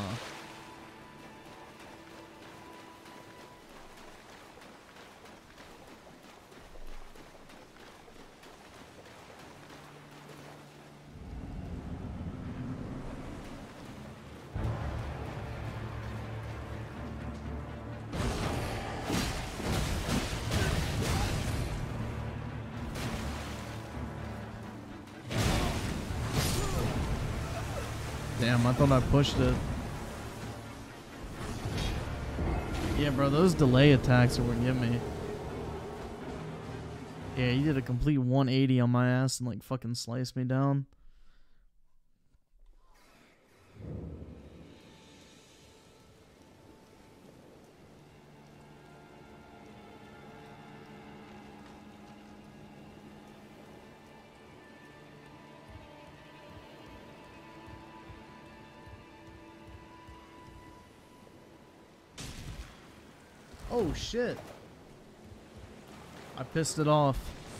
Damn, I thought I pushed it. Yeah, bro, those delay attacks are what get me. Yeah, you did a complete one eighty on my ass and like fucking sliced me down. Oh shit. I pissed it off.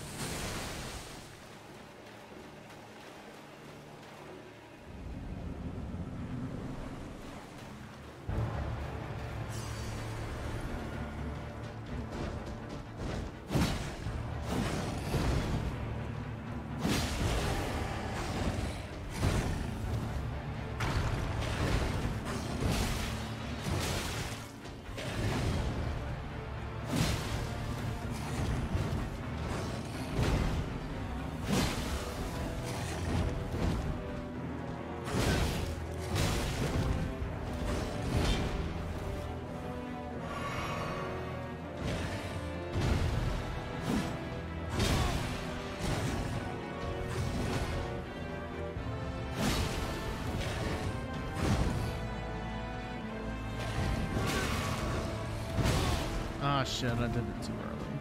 Ah, shit, I did it too early.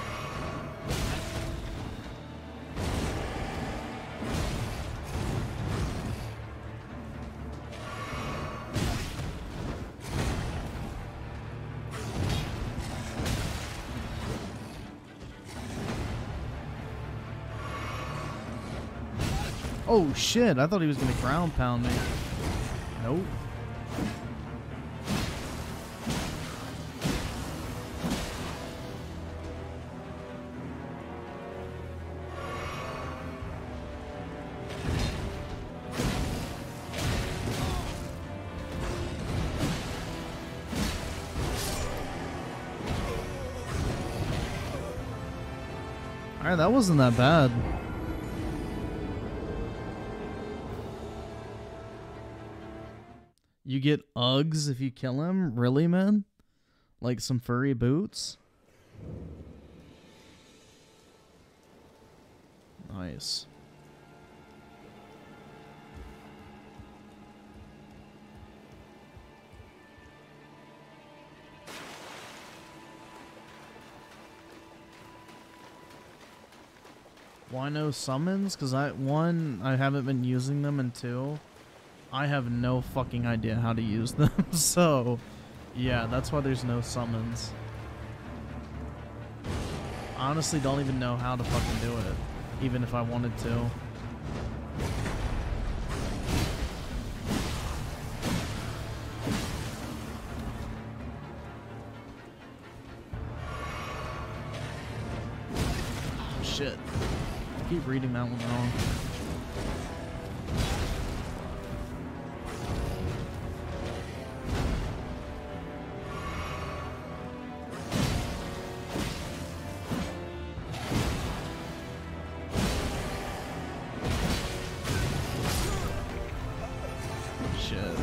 Oh shit, I thought he was gonna ground pound me. Nope. Alright, that wasn't that bad. You get Uggs if you kill him? Really, man? Like some furry boots? Nice. Why no summons? Because I, one, I haven't been using them, and two, I have no fucking idea how to use them. So, yeah, that's why there's no summons. I honestly don't even know how to fucking do it, even if I wanted to. Shit. I keep reading that one wrong. Shit.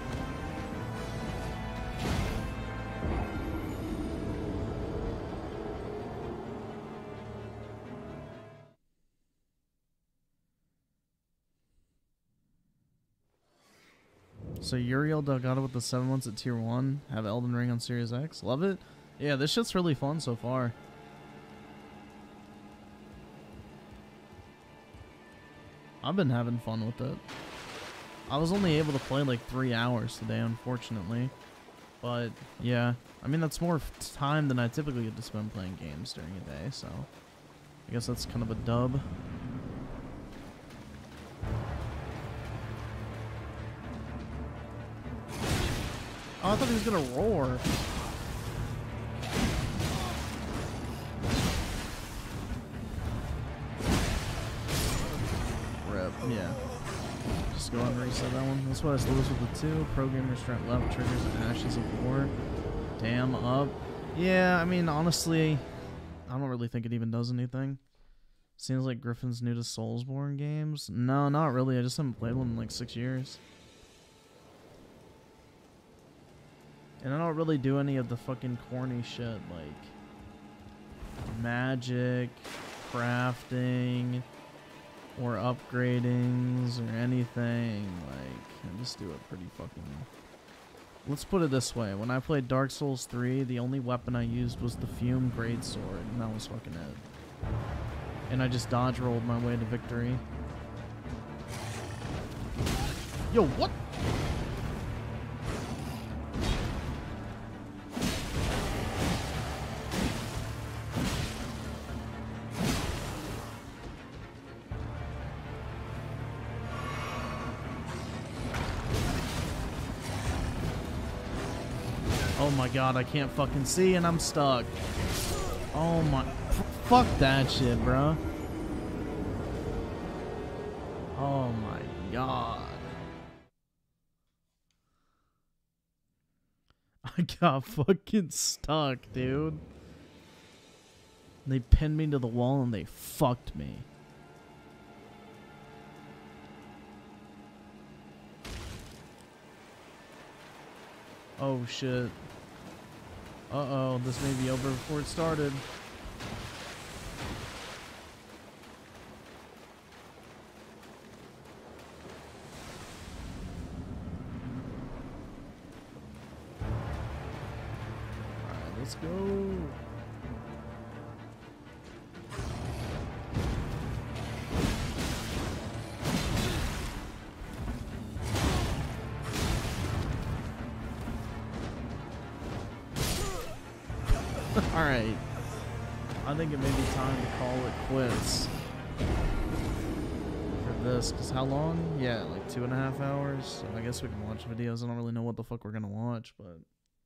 So Uriel Delgado with the seven months at tier one. Have Elden Ring on Series X. Love it. Yeah, this shit's really fun so far. I've been having fun with it. I was only able to play like three hours today, unfortunately. But yeah, I mean that's more time than I typically get to spend playing games during a day, so I guess that's kind of a dub. Oh, I thought he was gonna roar. Rip, yeah. Just go ahead and reset that one. That's what I lose with the two. Pro gamer strike left triggers and Ashes of War. Damn up. Yeah, I mean, honestly, I don't really think it even does anything. Seems like Griffin's new to Soulsborne games. No, not really. I just haven't played one in like six years. And I don't really do any of the fucking corny shit like magic, crafting, or upgradings, or anything. Like, I just do it pretty fucking... Let's put it this way. When I played Dark Souls three, the only weapon I used was the Fume Greatsword, and that was fucking it. And I just dodge rolled my way to victory. Yo, what? Oh my god, I can't fucking see and I'm stuck. Oh my... F fuck that shit, bro. Oh my god. I got fucking stuck, dude. They pinned me to the wall and they fucked me. Oh shit. Uh-oh, this may be over before it started. Alright, let's go. Alright. I think it may be time to call it quits for this. Because how long? Yeah, like two and a half hours. So I guess we can watch videos. I don't really know what the fuck we're going to watch, but...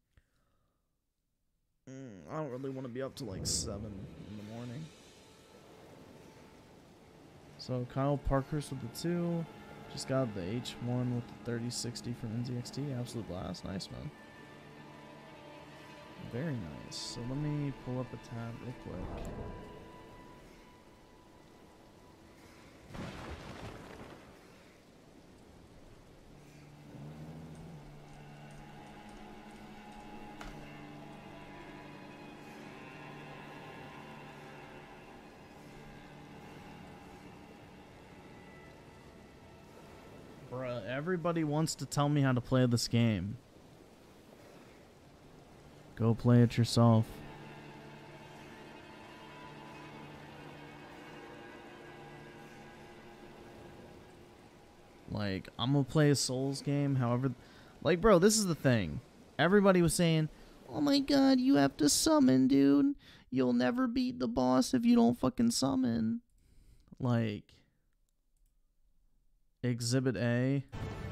Mm, I don't really want to be up to like seven in the morning. So Kyle Parkhurst with the two. Just got the H one with the thirty sixty from N Z X T. Absolute blast. Nice, man. Very nice. So let me pull up a tab real quick. Bruh, everybody wants to tell me how to play this game. Go play it yourself. Like, I'm gonna play a Souls game, however... Like, bro, this is the thing. Everybody was saying, oh my god, you have to summon, dude. You'll never beat the boss if you don't fucking summon. Like... Exhibit A...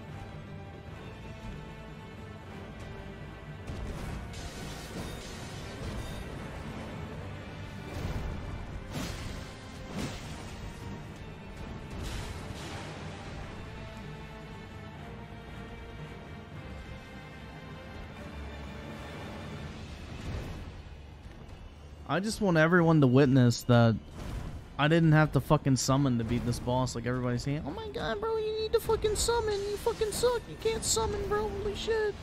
I just want everyone to witness that I didn't have to fucking summon to beat this boss like everybody's saying. Oh my god, bro, you need to fucking summon. You fucking suck. You can't summon, bro. Holy shit.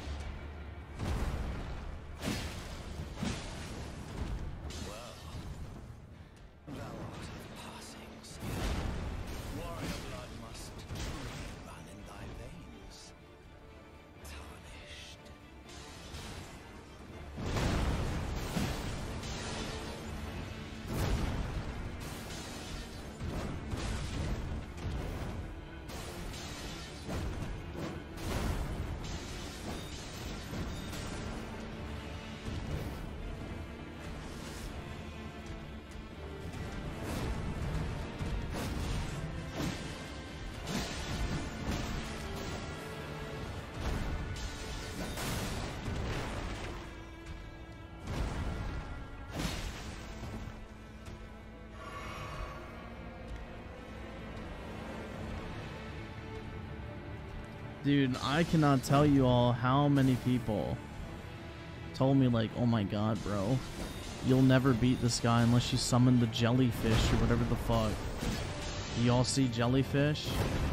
Dude, I cannot tell you all how many people told me, like, oh my god, bro, you'll never beat this guy unless you summon the jellyfish or whatever the fuck. You all see jellyfish?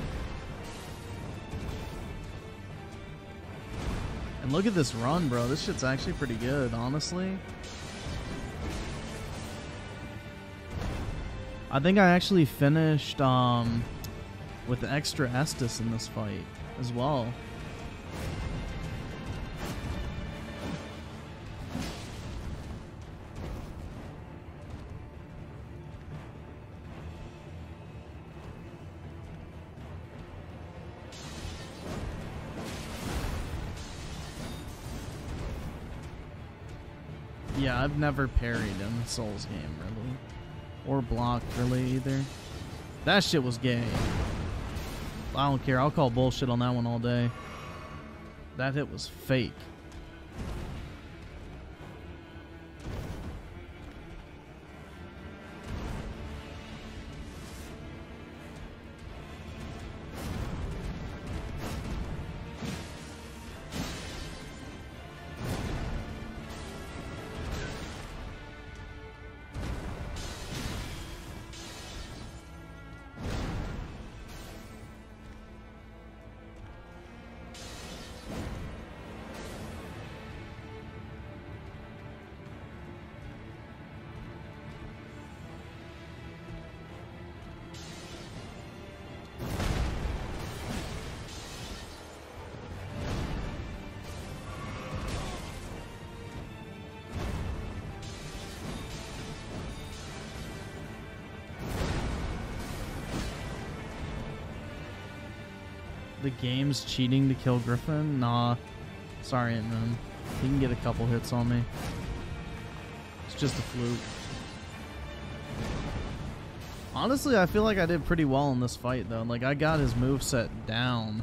And look at this run, bro. This shit's actually pretty good, honestly. I think I actually finished um, with the extra Estus in this fight as well. Yeah, I've never parried in a Souls game, really. Or blocked, really, either. That shit was gay. I don't care. I'll call bullshit on that one all day. That hit was fake. The game's cheating to kill Griffin? Nah. Sorry, man. He can get a couple hits on me. It's just a fluke. Honestly, I feel like I did pretty well in this fight, though. Like, I got his moveset down.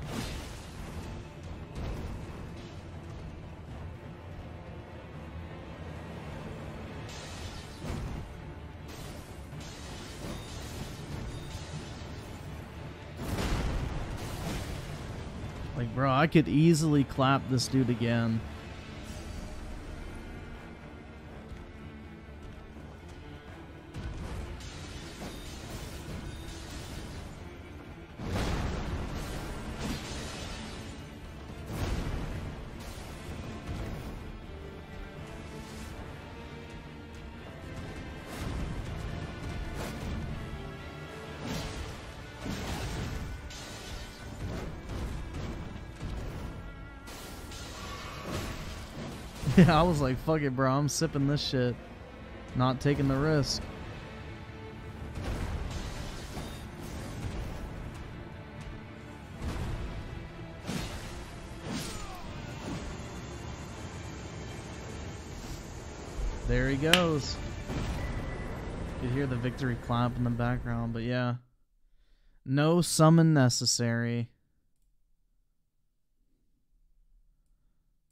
Like, bro, I could easily clap this dude again. Yeah, I was like, fuck it, bro. I'm sipping this shit. Not taking the risk. There he goes. You could hear the victory clap in the background, but yeah. No summon necessary.